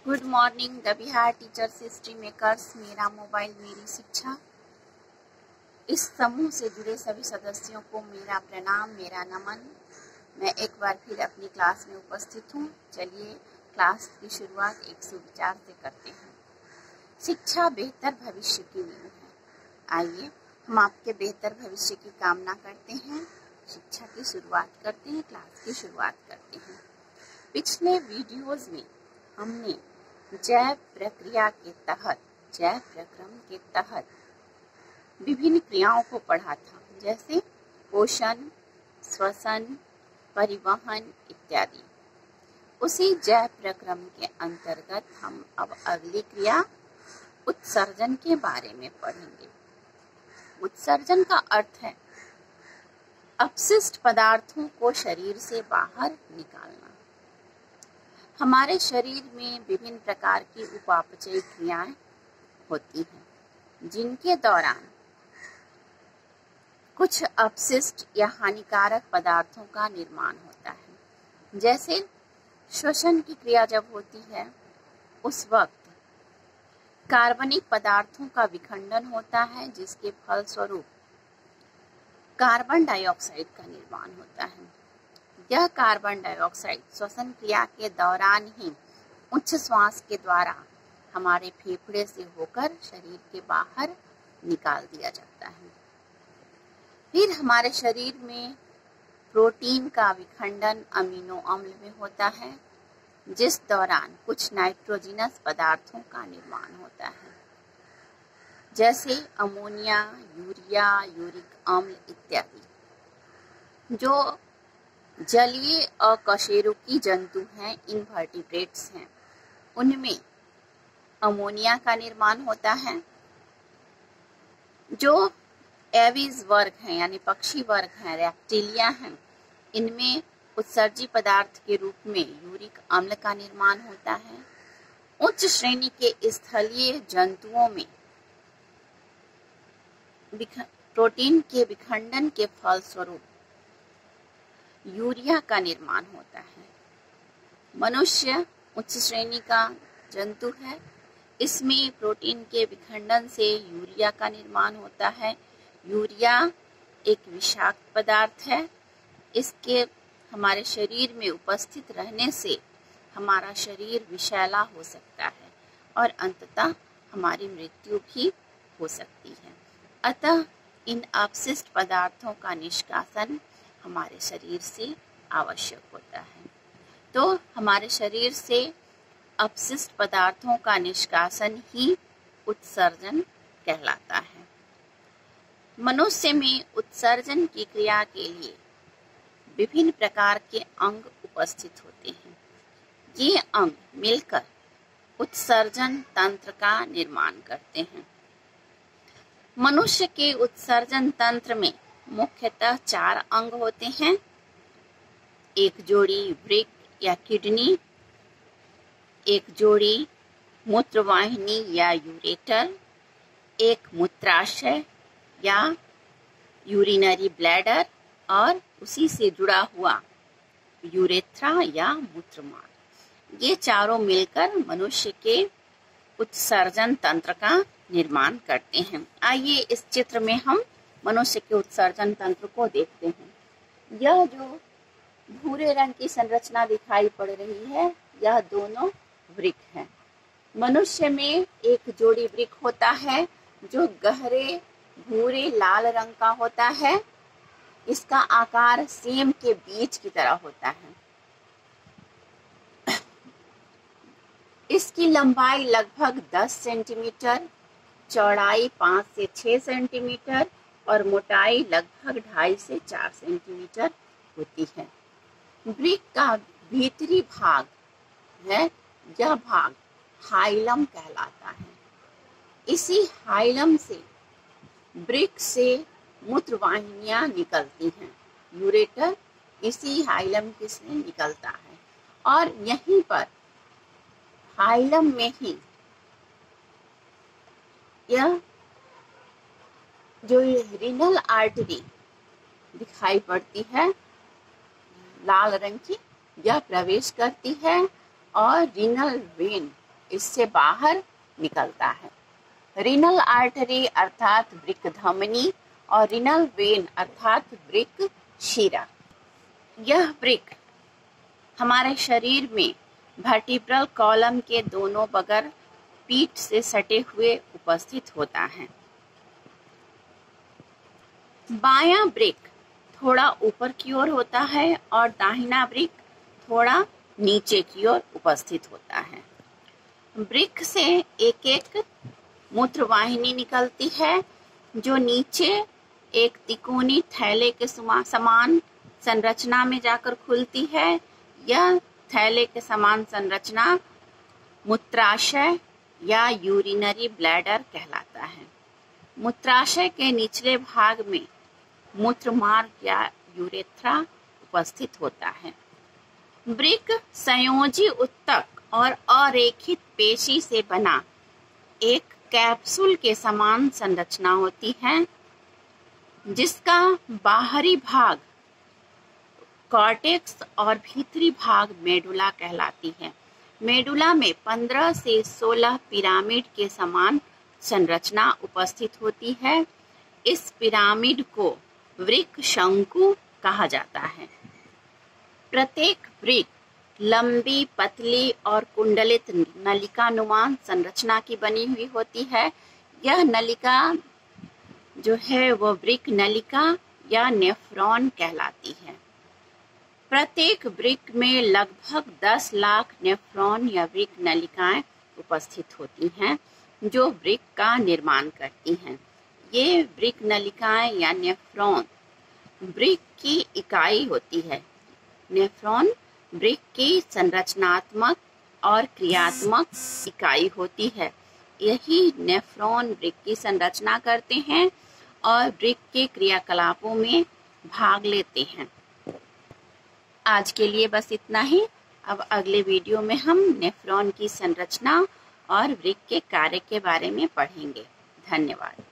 Good morning the Bihar teachers history makers. मेरा mobile मेरी शिक्षा। इस समूह से जुड़े सभी सदस्यों को मेरा प्रणाम, मेरा नमन। मैं एक बार फिर अपनी क्लास में उपस्थित हूँ। चलिए क्लास की शुरुआत एक सुविचार से करते हैं। शिक्षा बेहतर भविष्य की नींव है। आइए हम आपके बेहतर भविष्य की कामना करते हैं। शिक्षा की शुरुआत करते हैं, क्लास की शुरुआत करते हैं। पिछले वीडियोज में हमने जैव प्रक्रिया के तहत, जैव प्रक्रम के तहत विभिन्न क्रियाओं को पढ़ा था, जैसे पोषण, श्वसन, परिवहन इत्यादि। उसी जैव प्रक्रम के अंतर्गत हम अब अगली क्रिया उत्सर्जन के बारे में पढ़ेंगे। उत्सर्जन का अर्थ है अपशिष्ट पदार्थों को शरीर से बाहर निकालना। हमारे शरीर में विभिन्न प्रकार की उपापचयी क्रियाएं होती हैं, जिनके दौरान कुछ अपशिष्ट या हानिकारक पदार्थों का निर्माण होता है। जैसे श्वसन की क्रिया जब होती है, उस वक्त कार्बनिक पदार्थों का विखंडन होता है, जिसके फलस्वरूप कार्बन डाइऑक्साइड का निर्माण होता है। यह कार्बन डाइऑक्साइड श्वसन क्रिया के दौरान ही उच्च श्वास के द्वारा हमारे फेफड़े से होकर शरीर के बाहर निकाल दिया जाता है। फिर हमारे शरीर में प्रोटीन का विखंडन अमीनो अम्ल में होता है, जिस दौरान कुछ नाइट्रोजनस पदार्थों का निर्माण होता है, जैसे अमोनिया, यूरिया, यूरिक अम्ल इत्यादि। जो जलीय अकशेरुकी जंतु हैं, इनवर्टिब्रेट्स हैं, उनमें अमोनिया का निर्माण होता है। जो एविज वर्ग हैं यानी पक्षी वर्ग हैं, रेप्टिलिया हैं, इनमें उत्सर्जी पदार्थ के रूप में यूरिक अम्ल का निर्माण होता है। उच्च श्रेणी के स्थलीय जंतुओं में प्रोटीन के विखंडन के फलस्वरूप यूरिया का निर्माण होता है। मनुष्य उच्च श्रेणी का जंतु है, इसमें प्रोटीन के विखंडन से यूरिया का निर्माण होता है। यूरिया एक विषाक्त पदार्थ है। इसके हमारे शरीर में उपस्थित रहने से हमारा शरीर विषैला हो सकता है और अंततः हमारी मृत्यु भी हो सकती है। अतः इन अपशिष्ट पदार्थों का निष्कासन हमारे शरीर से आवश्यक होता है। तो हमारे शरीर से अपशिष्ट पदार्थों का निष्कासन ही उत्सर्जन कहलाता है। मनुष्य में उत्सर्जन की क्रिया के लिए विभिन्न प्रकार के अंग उपस्थित होते हैं। ये अंग मिलकर उत्सर्जन तंत्र का निर्माण करते हैं। मनुष्य के उत्सर्जन तंत्र में मुख्यतः 4 अंग होते हैं। एक जोड़ी वृक्क या किडनी, एक जोड़ी मूत्रवाहिनी या यूरेटर, एक मूत्राशय या यूरिनरी ब्लैडर और उसी से जुड़ा हुआ यूरेथ्रा या मूत्रमार्ग। ये चारों मिलकर मनुष्य के उत्सर्जन तंत्र का निर्माण करते हैं। आइए इस चित्र में हम मनुष्य के उत्सर्जन तंत्र को देखते हैं। यह जो भूरे रंग की संरचना दिखाई पड़ रही है, यह दोनों वृक्क हैं। मनुष्य में एक जोड़ी वृक्क होता है जो गहरे भूरे लाल रंग का होता है। इसका आकार सेम के बीज की तरह होता है। इसकी लंबाई लगभग 10 सेंटीमीटर, चौड़ाई 5 से 6 सेंटीमीटर और मोटाई लगभग 2.5 से 4 सेंटीमीटर होती है। वृक्क का भीतरी भाग है, यह भाग हाइलम कहलाता है। इसी हाइलम से वृक्क से मूत्रवाहिनियां निकलती हैं। यूरेटर इसी हाइलम से निकलता है और यहीं पर हाइलम में ही यह जो रीनल आर्टरी दिखाई पड़ती है लाल रंग की, यह प्रवेश करती है और रीनल वेन इससे बाहर निकलता है। रीनल आर्टरी अर्थात वृक्क धमनी और रीनल वेन अर्थात वृक्क शिरा। यह वृक्क हमारे शरीर में वर्टिब्रल कॉलम के दोनों बगल पीठ से सटे हुए उपस्थित होता है। बायां वृक्क थोड़ा ऊपर की ओर होता है और दाहिना वृक्क थोड़ा नीचे की ओर उपस्थित होता है। वृक्क से एक एक मूत्रवाहिनी निकलती है जो नीचे एक तिकोनी थैले के समान संरचना में जाकर खुलती है। यह थैले के समान संरचना मूत्राशय या यूरिनरी ब्लैडर कहलाता है। मूत्राशय के निचले भाग में मूत्रमार्ग या यूरेथ्रा उपस्थित होता है। वृक्क संयोजी उत्तक और अरेखित पेशी से बना एक कैप्सूल के समान संरचना होती है, जिसका बाहरी भाग कॉर्टेक्स और भीतरी भाग मेडुला कहलाती है। मेडुला में 15 से 16 पिरामिड के समान संरचना उपस्थित होती है। इस पिरामिड को वृक्क शंकु कहा जाता है। प्रत्येक वृक्क लंबी, पतली और कुंडलित नलिकानुमा संरचना की बनी हुई होती है। यह नलिका जो है वो वृक्क नलिका या नेफ्रॉन कहलाती है। प्रत्येक वृक्क में लगभग 10 लाख नेफ्रॉन या वृक्क नलिकाएं उपस्थित होती हैं, जो वृक्क का निर्माण करती हैं। ये वृक्क नलिकाएं या नेफ्रॉन वृक्क की इकाई होती है। नेफ्रॉन वृक्क की संरचनात्मक और क्रियात्मक इकाई होती है। यही नेफ्रॉन वृक्क की संरचना करते हैं और वृक्क के क्रियाकलापों में भाग लेते हैं। आज के लिए बस इतना ही। अब अगले वीडियो में हम नेफ्रॉन की संरचना और वृक्क के कार्य के बारे में पढ़ेंगे। धन्यवाद।